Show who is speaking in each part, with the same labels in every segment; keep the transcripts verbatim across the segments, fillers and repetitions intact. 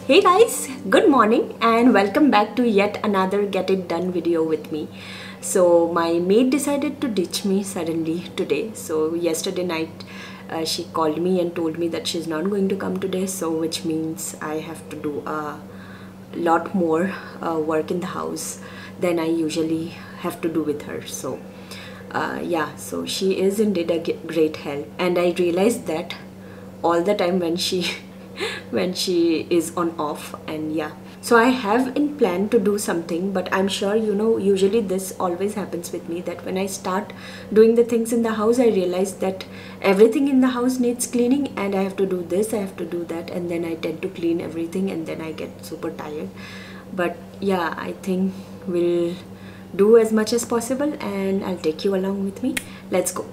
Speaker 1: Hey guys, good morning and welcome back to yet another Get It Done video with me. So my maid decided to ditch me suddenly today. So yesterday night uh, she called me and told me that she's not going to come today, so which means I have to do a lot more uh, work in the house than I usually have to do with her. So uh, yeah, so she is indeed a great help, and I realized that all the time when she when she is on off. And yeah, so I have in plan to do something, but I'm sure you know usually this always happens with me, that when I start doing the things in the house, I realize that everything in the house needs cleaning and I have to do this, I have to do that, and then I tend to clean everything and then I get super tired. But yeah, I think we'll do as much as possible and I'll take you along with me. Let's go.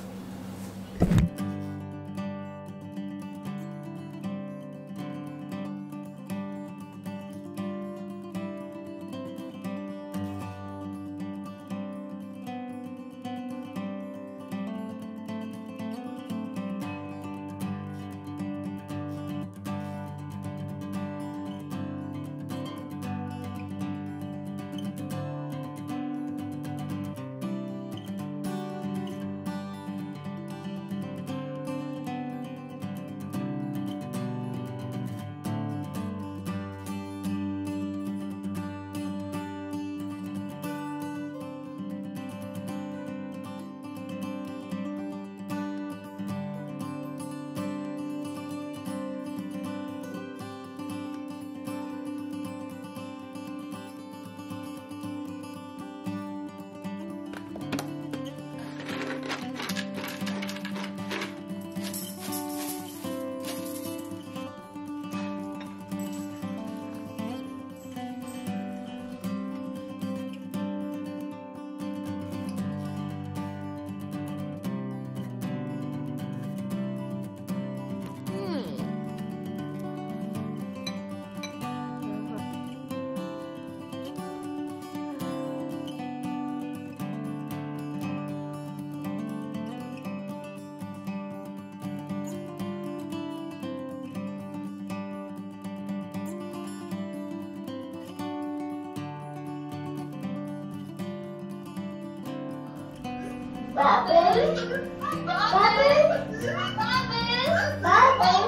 Speaker 2: Bubble, bubble, bubble, bubble, bubble.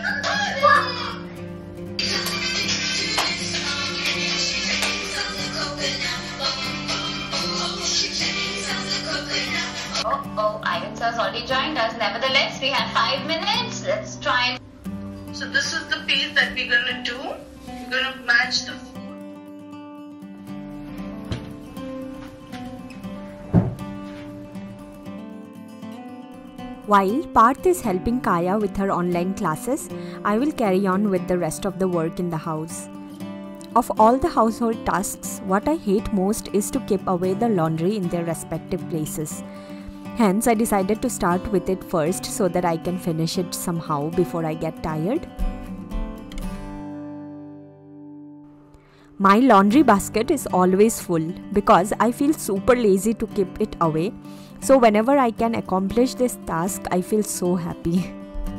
Speaker 2: Oh, oh, Ivan sir has already joined us. Nevertheless, we have five minutes. Let's try.
Speaker 3: So this is the paste that we're gonna do. We're gonna match the.
Speaker 1: While Parth is helping Kaya with her online classes, I will carry on with the rest of the work in the house. Of all the household tasks, what I hate most is to keep away the laundry in their respective places. Hence, I decided to start with it first so that I can finish it somehow before I get tired. My laundry basket is always full because I feel super lazy to keep it away. So whenever I can accomplish this task, I feel so happy.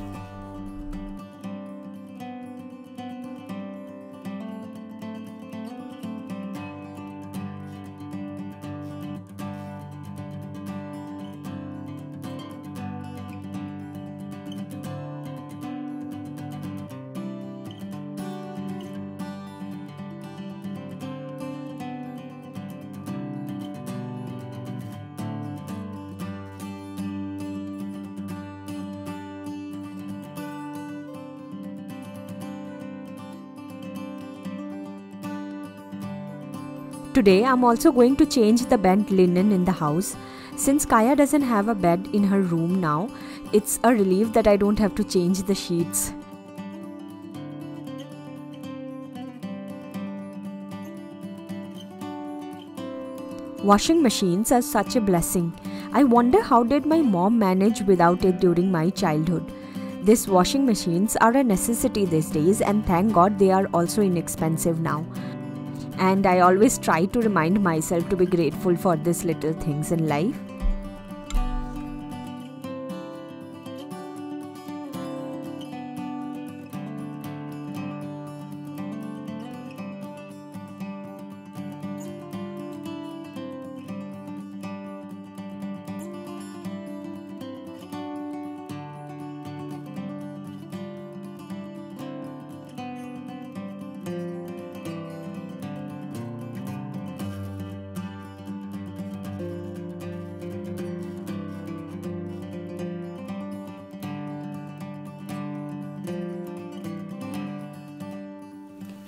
Speaker 1: Today I'm also going to change the bed linen in the house. Since Kaya doesn't have a bed in her room now, it's a relief that I don't have to change the sheets. Washing machines are such a blessing. I wonder how did my mom manage without it during my childhood. These washing machines are a necessity these days, and thank God they are also inexpensive now. And I always try to remind myself to be grateful for these little things in life.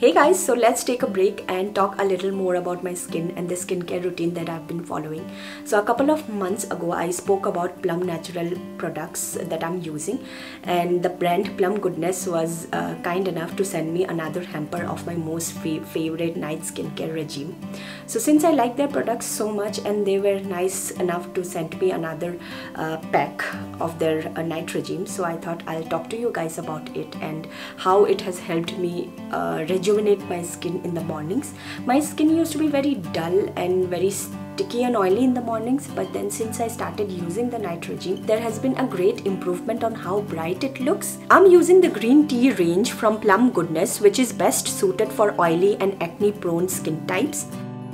Speaker 1: Hey guys, so let's take a break and talk a little more about my skin and the skincare routine that I've been following. So a couple of months ago I spoke about Plum Natural products that I'm using, and the brand Plum Goodness was uh, kind enough to send me another hamper of my most fa favorite night skincare regime. So since I like their products so much and they were nice enough to send me another uh, pack of their uh, night regime, so I thought I'll talk to you guys about it and how it has helped me uh, rejuvenate my skin in the mornings. My skin used to be very dull and very sticky and oily in the mornings, but then since I started using the night regime, there has been a great improvement on how bright it looks. I'm using the green tea range from Plum Goodness, which is best suited for oily and acne prone skin types.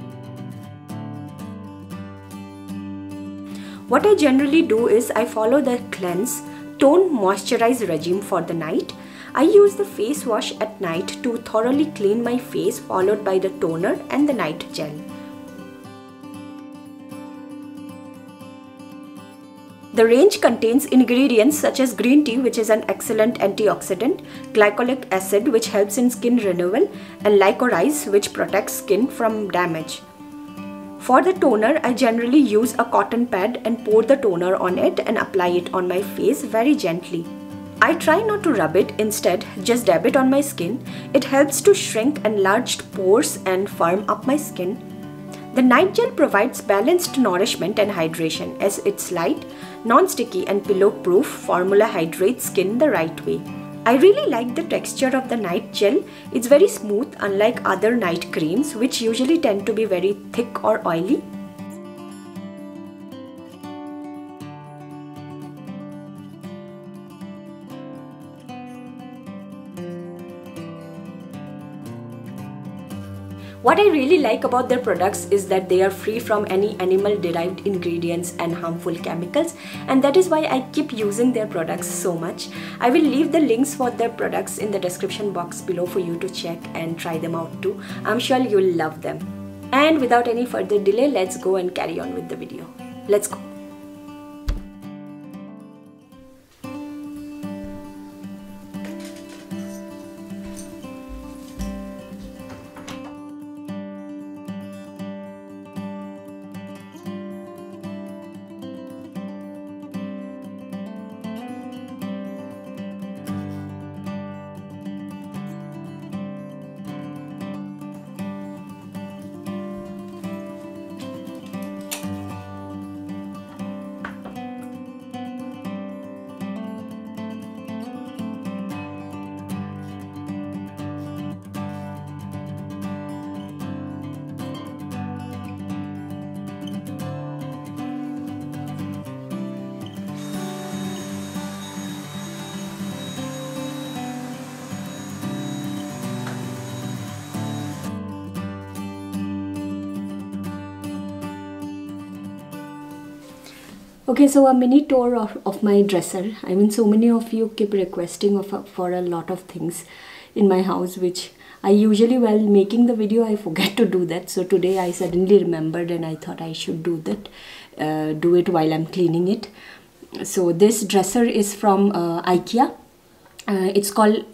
Speaker 1: What I generally do is I follow the cleanse, tone, moisturize regime for the night. I use the face wash at night to thoroughly clean my face, followed by the toner and the night gel. The range contains ingredients such as green tea, which is an excellent antioxidant, glycolic acid, which helps in skin renewal, and licorice, which protects skin from damage. For the toner, I generally use a cotton pad and pour the toner on it and apply it on my face very gently. I try not to rub it, instead just dab it on my skin. It helps to shrink enlarged pores and firm up my skin. The night gel provides balanced nourishment and hydration, as its light, non-sticky and pillow-proof formula hydrates skin the right way. I really like the texture of the night gel. It's very smooth, unlike other night creams, which usually tend to be very thick or oily. What I really like about their products is that they are free from any animal derived ingredients and harmful chemicals, and that is why I keep using their products so much. I will leave the links for their products in the description box below for you to check and try them out too. I'm sure you'll love them. And without any further delay, let's go and carry on with the video. Let's go. Okay, so a mini tour of, of my dresser. I mean, so many of you keep requesting of, for a lot of things in my house, which I usually, while making the video, I forget to do that. So today I suddenly remembered and I thought I should do that, uh, do it while I'm cleaning it. So this dresser is from uh, IKEA. Uh, it's called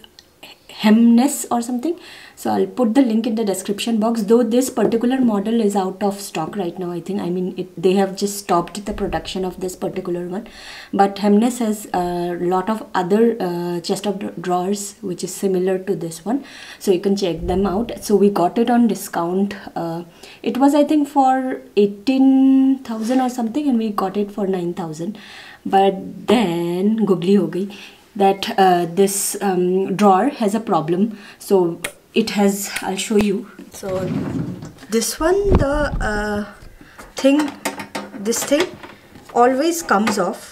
Speaker 1: Hemnes or something. So I'll put the link in the description box, though this particular model is out of stock right now, I think. I mean, it, they have just stopped the production of this particular one. But Hemnes has a lot of other uh, chest of drawers, which is similar to this one. So you can check them out. So we got it on discount. Uh, it was, I think, for eighteen thousand or something, and we got it for nine thousand. But then, googly ho gayi, that uh, this um, drawer has a problem. So it has, I'll show you. So this one, the uh, thing, this thing always comes off.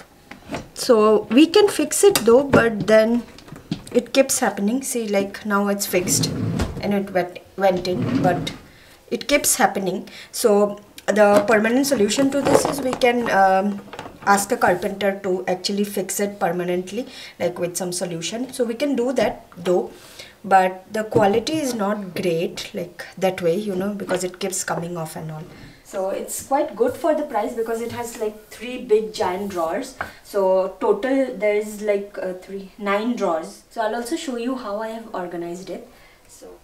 Speaker 1: So we can fix it though, but then it keeps happening. See, like now it's fixed and it went, went in, but it keeps happening. So the permanent solution to this is we can um, ask a carpenter to actually fix it permanently, like with some solution. So we can do that though, but the quality is not great like that way, you know, because it keeps coming off and all. So it's quite good for the price because it has like three big giant drawers. So total there is like uh, three nine drawers. So I'll also show you how I have organized it. So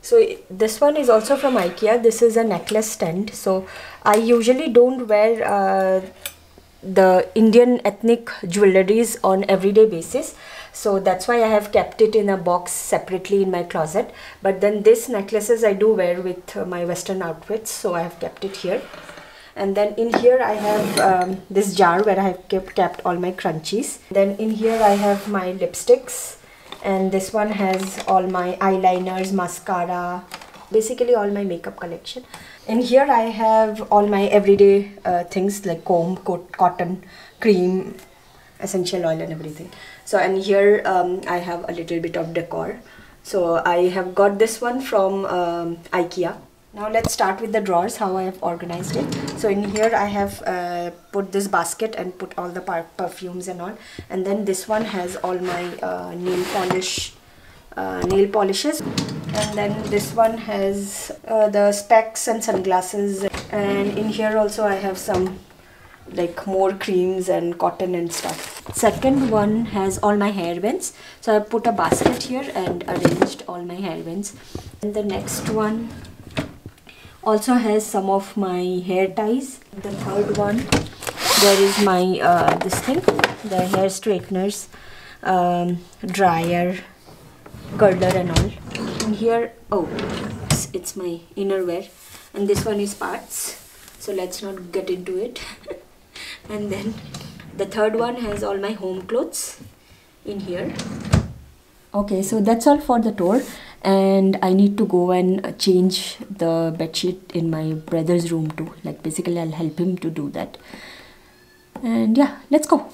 Speaker 1: So this one is also from IKEA. This is a necklace stand. So I usually don't wear uh, the Indian ethnic jewelries on everyday basis. So that's why I have kept it in a box separately in my closet. But then this necklaces I do wear with uh, my Western outfits. So I have kept it here. And then in here I have um, this jar where I have kept, kept all my crunchies. Then in here I have my lipsticks. And this one has all my eyeliners, mascara, basically all my makeup collection. In here I have all my everyday uh, things like comb, coat, cotton, cream, essential oil and everything. So and here um, I have a little bit of decor. So I have got this one from um, IKEA. Now let's start with the drawers, how I have organized it. So in here I have uh, put this basket and put all the perfumes and all. And then this one has all my uh, nail polish, uh, nail polishes. And then this one has uh, the specs and sunglasses. And in here also I have some like more creams and cotton and stuff. Second one has all my hair bands. So I put a basket here and arranged all my hair bands. And the next one also has some of my hair ties. The third one, there is my uh, this thing, the hair straighteners, um, dryer, curler and all. And here, oh, it's, it's my innerwear, and this one is parts. So let's not get into it. And then the third one has all my home clothes in here. Okay, so that's all for the tour. And I need to go and change the bedsheet in my brother's room too. Like basically I'll help him to do that. And yeah, let's go.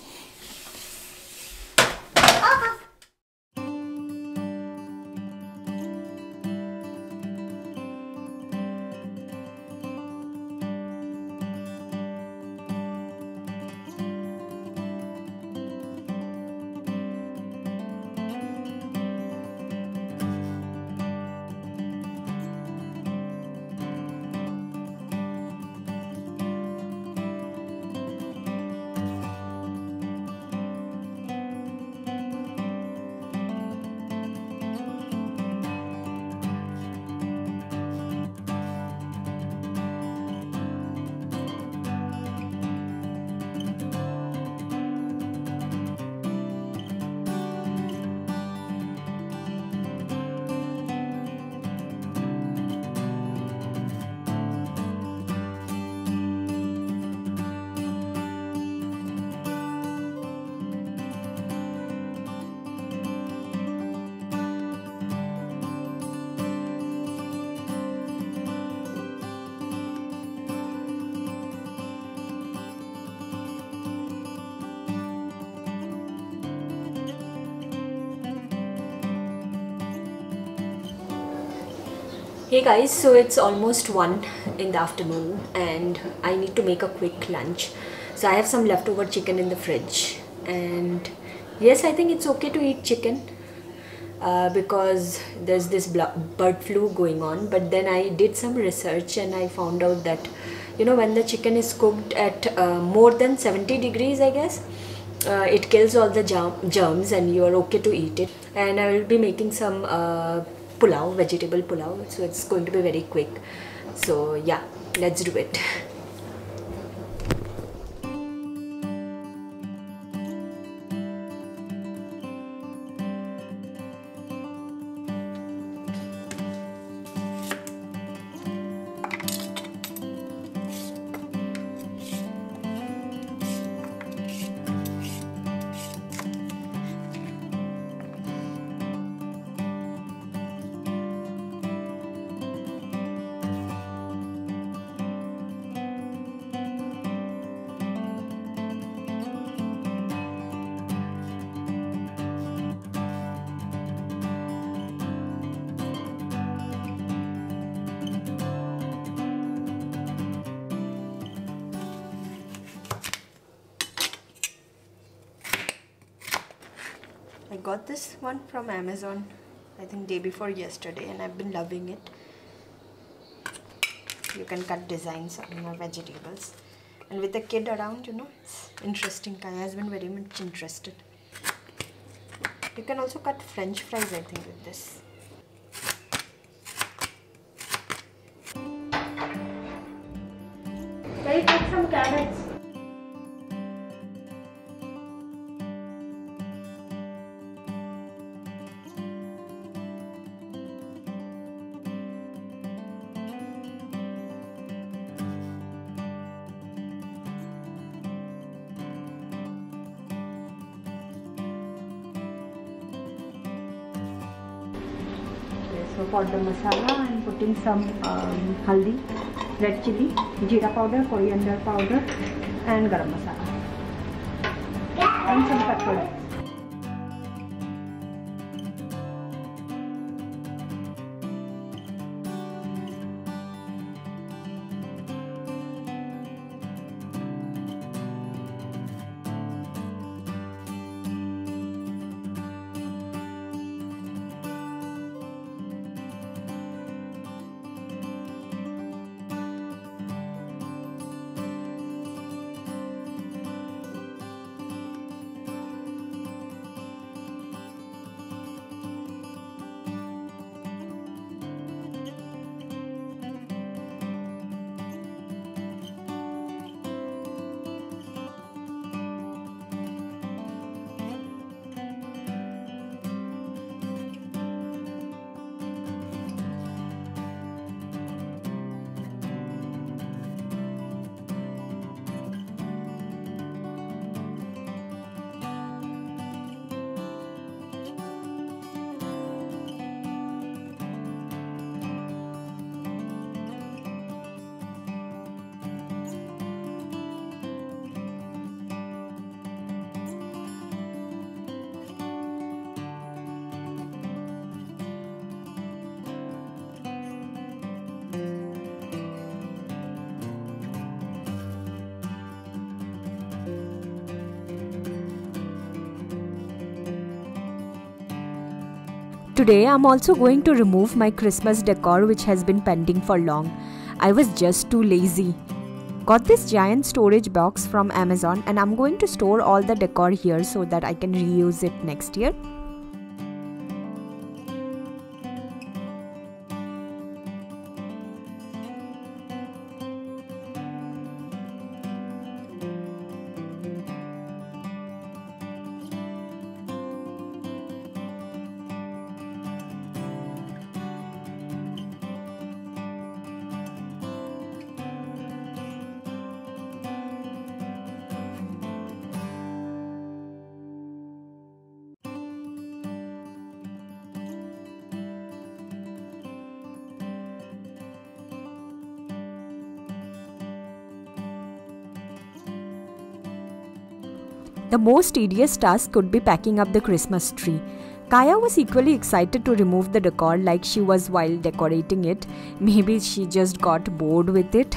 Speaker 1: Hey guys, so it's almost one in the afternoon and I need to make a quick lunch. So I have some leftover chicken in the fridge, and yes, I think it's okay to eat chicken uh, because there's this bird flu going on. But then I did some research and I found out that, you know, when the chicken is cooked at uh, more than seventy degrees, I guess, uh, it kills all the germs and you are okay to eat it. And I will be making some uh, pulao, vegetable pulao, so it's going to be very quick. So yeah, let's do it. I got this one from Amazon, I think day before yesterday, and I've been loving it. You can cut designs on your vegetables, and with the kid around, you know, it's interesting. Kaya has been very much interested. You can also cut French fries, I think, with this. So for the masala, I'm putting some um, haldi, red chili, jeera powder, coriander powder, and garam masala, and some pepper. Today I'm also going to remove my Christmas decor which has been pending for long. I was just too lazy. Got this giant storage box from Amazon and I'm going to store all the decor here so that I can reuse it next year. The most tedious task could be packing up the Christmas tree. Kaya was equally excited to remove the decor like she was while decorating it. Maybe she just got bored with it.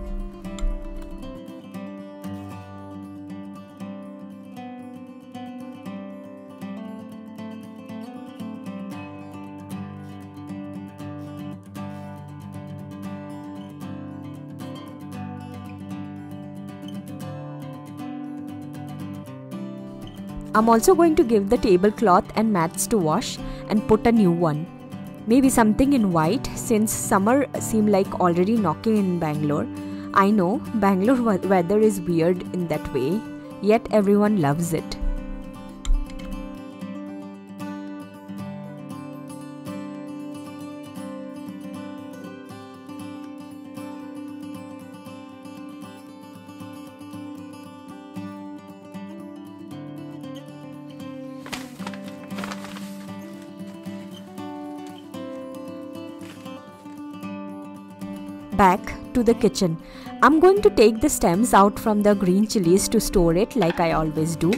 Speaker 1: I'm also going to give the tablecloth and mats to wash and put a new one. Maybe something in white since summer seemed like already knocking in Bangalore. I know Bangalore weather is weird in that way, yet everyone loves it. Back to the kitchen. I'm going to take the stems out from the green chilies to store it like I always do.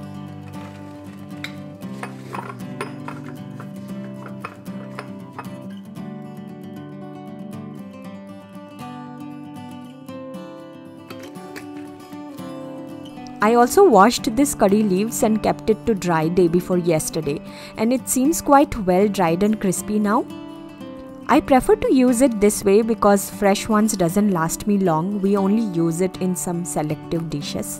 Speaker 1: I also washed this curry leaves and kept it to dry day before yesterday, and it seems quite well dried and crispy now. I prefer to use it this way because fresh ones doesn't last me long. We only use it in some selective dishes.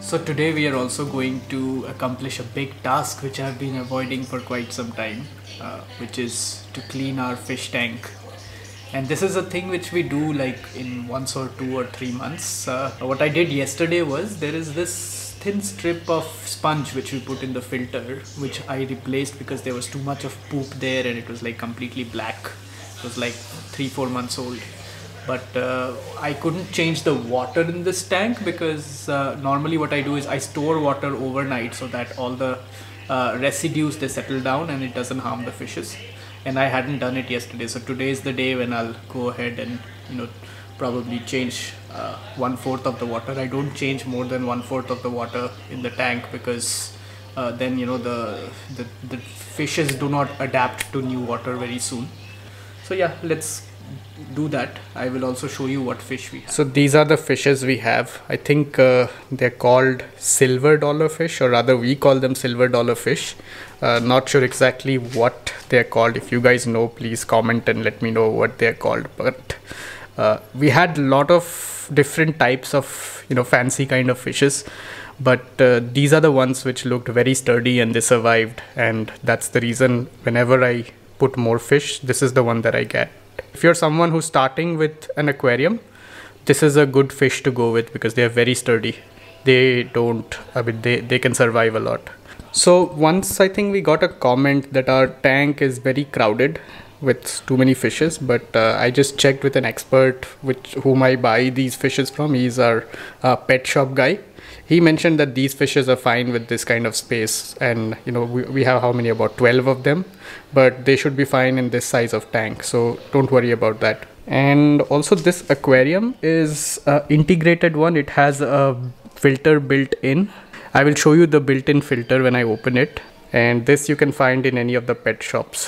Speaker 4: So today we are also going to accomplish a big task which I have been avoiding for quite some time, uh, which is to clean our fish tank. And this is a thing which we do like in once or two or three months. Uh, what I did yesterday was, there is this thin strip of sponge which we put in the filter, which I replaced because there was too much of poop there and it was like completely black. It was like three four months old. But uh, I couldn't change the water in this tank because uh, normally what I do is I store water overnight so that all the uh, residues, they settle down and it doesn't harm the fishes. And I hadn't done it yesterday, so today is the day when I'll go ahead and, you know, probably change uh, one fourth of the water. I don't change more than one fourth of the water in the tank because uh, then, you know, the, the the fishes do not adapt to new water very soon. So yeah, let's do that. I will also show you what fish we have. So these are the fishes we have. I think uh, they're called silver dollar fish, or rather we call them silver dollar fish. Uh, not sure exactly what they're called. If you guys know, please comment and let me know what they're called. But uh, we had a lot of different types of, you know, fancy kind of fishes, but uh, these are the ones which looked very sturdy and they survived, and that's the reason whenever I put more fish, this is the one that I get. If you're someone who's starting with an aquarium, this is a good fish to go with because they are very sturdy. They don't, I mean, they, they can survive a lot. So once I think we got a comment that our tank is very crowded with too many fishes, but uh, I just checked with an expert which whom I buy these fishes from. He's our uh, pet shop guy. He mentioned that these fishes are fine with this kind of space, and you know, we, we have how many, about twelve of them, but they should be fine in this size of tank, so don't worry about that. And also this aquarium is a integrated one. It has a filter built in. I will show you the built-in filter when I open it, and this you can find in any of the pet shops.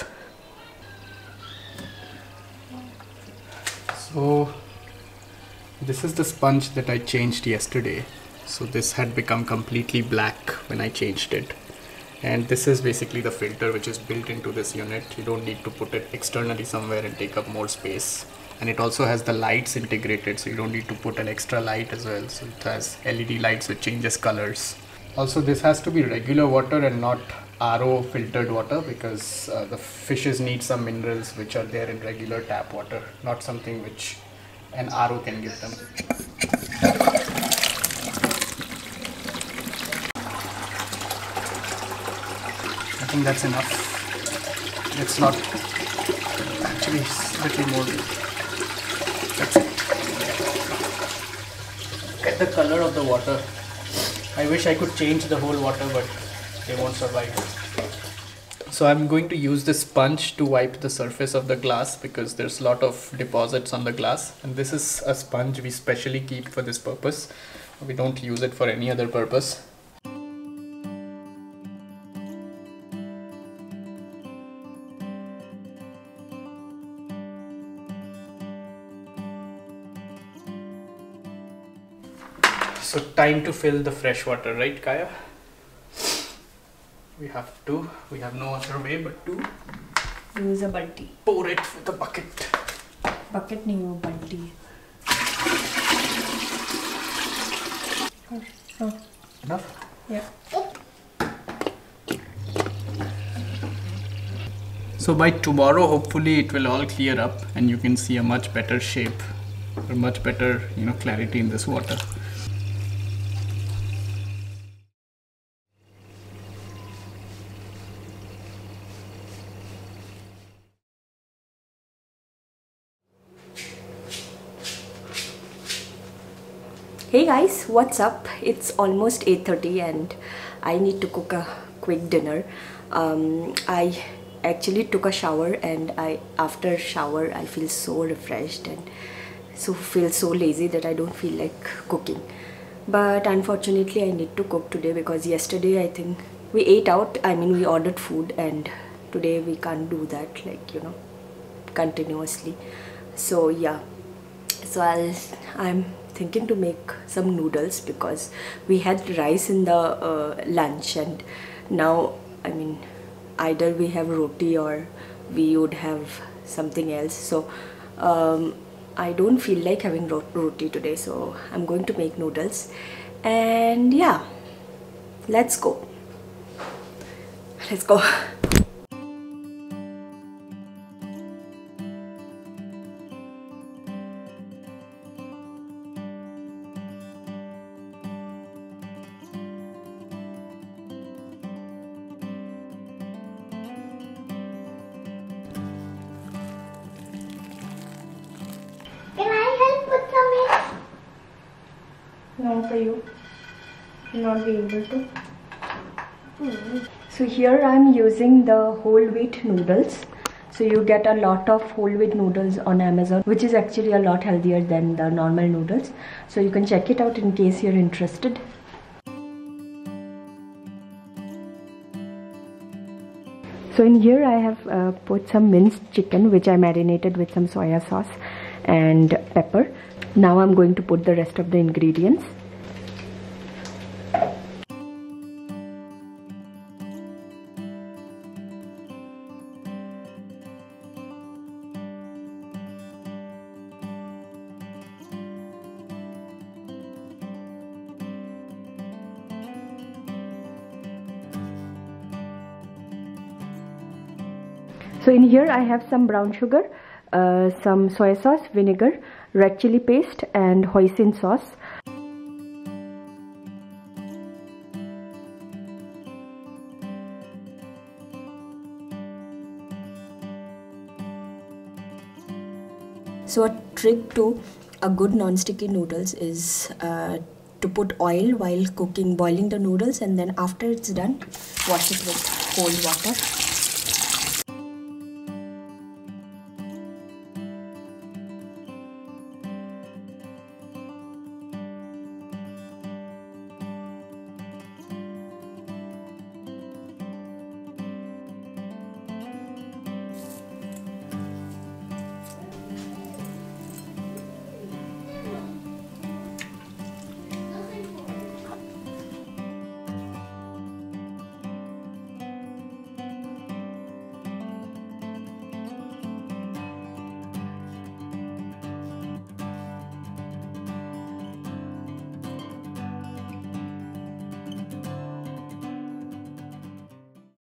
Speaker 4: So this is the sponge that I changed yesterday. So this had become completely black when I changed it, and this is basically the filter which is built into this unit. You don't need to put it externally somewhere and take up more space. And it also has the lights integrated, so you don't need to put an extra light as well. So it has L E D lights which changes colors. Also, this has to be regular water and not R O filtered water because uh, the fishes need some minerals which are there in regular tap water, not something which an R O can give them. I think that's enough. It's not actually a little more. That's it. Look at the color of the water. I wish I could change the whole water, but they won't survive. So I'm going to use this sponge to wipe the surface of the glass because there's a lot of deposits on the glass, and this is a sponge we specially keep for this purpose. We don't use it for any other purpose. So time to fill the fresh water, right, Kaya? We have to, we have no other way but to
Speaker 1: use a balti.
Speaker 4: Pour it with a bucket.
Speaker 1: Bucket nahi wo balti. Oh.
Speaker 4: Enough?
Speaker 1: Yeah.
Speaker 4: So by tomorrow, hopefully it will all clear up and you can see a much better shape or much better, you know, clarity in this water.
Speaker 1: Hey guys, what's up? It's almost eight thirty and I need to cook a quick dinner. Um, I actually took a shower and I after shower I feel so refreshed and so feel so lazy that I don't feel like cooking. But unfortunately I need to cook today because yesterday I think we ate out. I mean we ordered food and today we can't do that, like, you know, continuously. So yeah, so I'll I'm thinking to make some noodles because we had rice in the uh, lunch and now I mean either we have roti or we would have something else. So um, I don't feel like having roti today, so I'm going to make noodles. And yeah, let's go. Let's go.
Speaker 5: Can I help with some?
Speaker 1: No, for you. You'll not be able to. Mm. So here I'm using the whole wheat noodles. So you get a lot of whole wheat noodles on Amazon, which is actually a lot healthier than the normal noodles. So you can check it out in case you're interested. So in here I have uh, put some minced chicken, which I marinated with some soya sauce and pepper. Now I'm going to put the rest of the ingredients. So in here I have some brown sugar, uh, some soy sauce, vinegar, red chili paste and hoisin sauce. So a trick to a good non-sticky noodles is uh, to put oil while cooking, boiling the noodles, and then after it's done, wash it with cold water.